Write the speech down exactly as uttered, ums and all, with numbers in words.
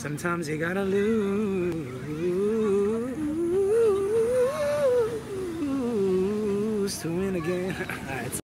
Sometimes you gotta lose to win again. All right, so